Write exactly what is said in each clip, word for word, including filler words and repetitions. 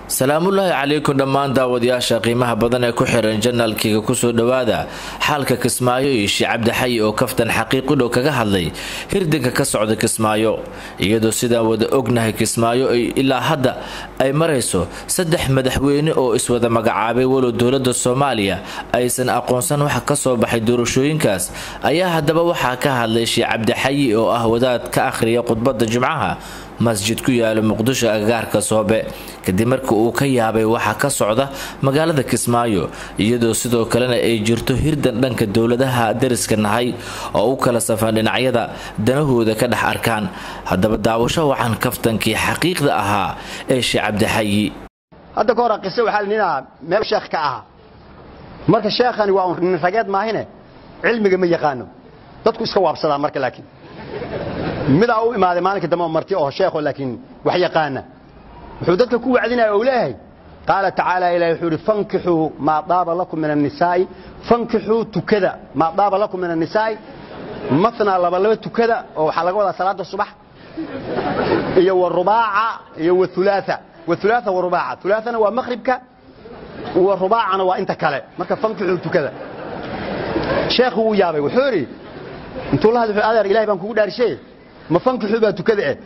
salaamu ullaahi calaykum dhammaan daawadayaasha qiimaha badan ee ku xiran janaalkiga kusoo dhawaada xaalka Kismaayo iyo Sheekh Cabdi Xayi oo kaftan xaqiiqo dhow kaga hadlay hirdanka ka socda Kismaayo iyadoo sida wada ognahay Kismaayo ilaa hadda ay marayso saddex madaxweyne oo iswada magacaabay walo dowladda Soomaaliya aysan aqoonsan waxa ka soo baxay doorashooyinkaas ayaa haddaba waxa ka hadlay Sheekh Cabdi Xayi oo ah wadaad ka akhriya khudbada Jumcaha masjid ku yaala Muqdisho agagaarka Soobe kadib markii uu ka yaabay waxa ka socda magaalada Kismaayo iyadoo sidoo kalena ay jirto hirdan dhanka dawladaha dariska nahay oo u kala safan dhinacyada danahooda ka dhex arkaan haddaba daawasho waxaan kaftankii xaqiiqda ahaa ee Sheekh Cabdi Xayi hadda ka hor qiso waxa linaa meel sheekh ka ah marka sheekhani waa nin ragad maahine cilmiga ma yaqaano dadku iska waabsada marka laakiin mid uu imaaday maalinka dambe marti oo sheekho laakiin wax yaqaana wuxuu dadka ku wacdinaa oo leeyahay qaala ta'ala ilaahi wuxuu fankihu ma daaba lakum min an-nisaa fankihu tukada ma daaba lakum min an-nisaa mathna laba laba tukada oo waxa laga wadaa salaada subax iyo warubaaca iyo wathulaatha wathulaatha warubaaca thulaathana waa maghribka warubaacana waa inta kale marka fankihu tukada sheekhu uu yaabay wuxuu yiri intuu la hadlay adeer ilaahi baan kugu dhaarshay ma fankihu baa tukada ee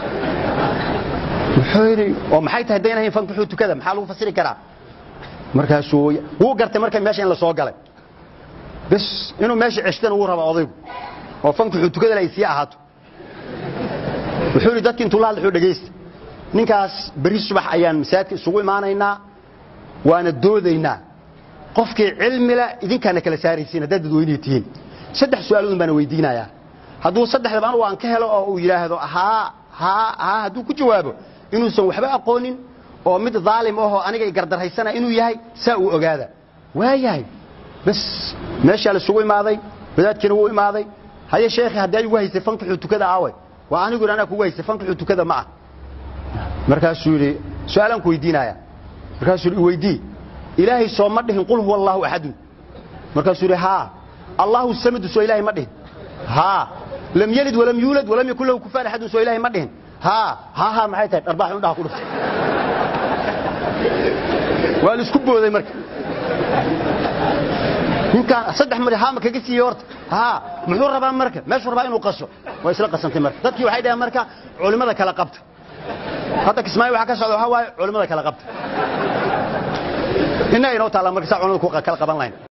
wuxuu oo maxay tahay deeynay fankihu tukada maxaa lagu fasiri karaa markaas uu gartay markay meesha in la soo galay bas inuu meesha cishtan uu rabo odaygu oo fankihu tukada la isii ahaato wuxuu dadkii intuu la hadlay dhageystay ninkaas bari subax ayaan masaajidka isugu imaanaynaa waana doodaynaa qofkii cilmi la idinkana kala saaraysiin dad dadweynatiin saddex su'aalood baan weydiinayaa hadduu saddexdaba aan waan ka helo oo uu yiraahdo ha ha ha hadduu ku jawaabo inuu san waxba aqoonin oo mid dhaalim ah oo aniga i gardarhaysana inuu yahay saa uu ogaada waayahay bas meesha la sugu imaaday wadaadkina uu imaaday haye sheekhi haddii uu haysay fankihu tukada aaway waa anigu ana ku haysay fankihu tukada ma ah markaas uu yiri su'aalan ku weydiinaya markaas uu weydii ilaahi soo ma dhihin qul huwallahu ahad markaas uu yiri ha الله السمد سو إلهي مدهن ها لم يلد ولم يولد ولم يكن له كفار أحد سو إلهي مدهن ها ها ها ما حيتها أربعة عندها كله والسكوب ذي مرك يمكن صدق مرة ها ما كجسي يورت ها محور ربع مركة ما شو ربعين وقصوا ويسرق قسمت مركة تذكي وحيدة مركة علماء ذا كلا قبت هذا كسماي وحكى سعد هوا علماء ذا كلا قبت هنا ينوت على مركز علماء كلا قبان لاين